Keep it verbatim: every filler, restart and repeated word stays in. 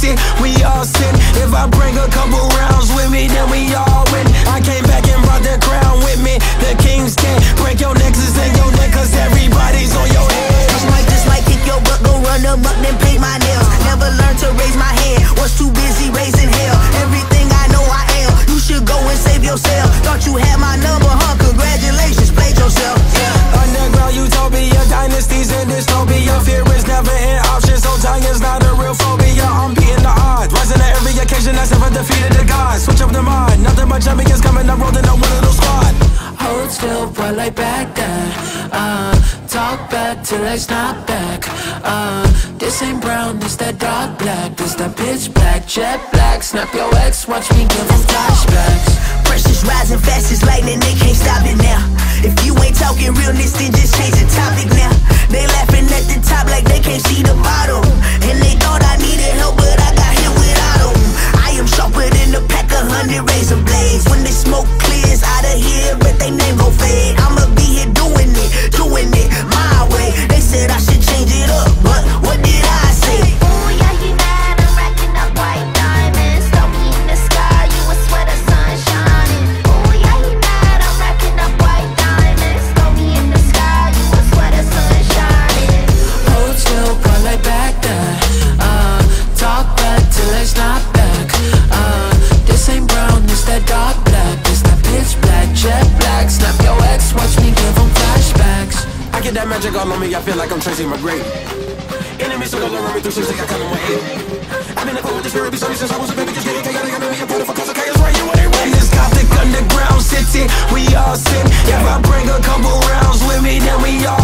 city, we all sin. If I bring a couple rounds with me, then we all win. I came back and brought the crown with me. The kings can't break your nexus and your neck, cause everybody's on your head. Just might, just might kick your butt, go run them up, then paint my nails. Never learned to raise my hand, was too busy raising hell. Everything I know I am, you should go and save yourself. Thought you had my number, huh? Congratulations, played yourself. Yeah. Underground utopia, dynasties in dystopia. Fear is never an option, so dying is not a real phobia. I'm beating the odds, rising to every occasion. I never defeated the gods. Switch up the mind, nothing but champions coming. I'm rolling on one little squad. Hold still while I back that. Uh, talk back till I snap back. Uh, this ain't brown, this that dark black. This that pitch black, jet black. Snap your ex, watch me give them flashbacks. Pressure's rising fast as lightning, they can't stop it now. If you ain't talking realness, then just change the topic now. They laughing at the top like they can't see the bottom. And they thought I needed help, but I got hit without them. I am sharper than a pack of hundred razor blades. When the smoke clears out of here, but they name gon' fade. I'ma be here doing it, doing it my way. They said I should change it up, but what did I say? Ooh, yeah, he mad, I'm racking up white diamonds. Throw me in the sky, you a sweater, sun shining. Ooh, yeah, he mad, I'm racking up white diamonds. Throw me in the sky, you a sweater, sun shining. Hold still while I back that. Uh, talk back till I snap back. Uh, this ain't brown, this that dark black. This that pitch black, jet black. Snap your ex, watch me give them flashbacks. I get that magic all on me, I feel like I'm Tracy McGrady. Enemies still around me through six, they got coming with eight. I've been a fool with the spirit beside me since I was a baby, just getting chaotic. I know me a part of a cause of chaos, right? You ain't ready. This Gothic underground city, we all sin. If I bring a couple rounds with me, then we all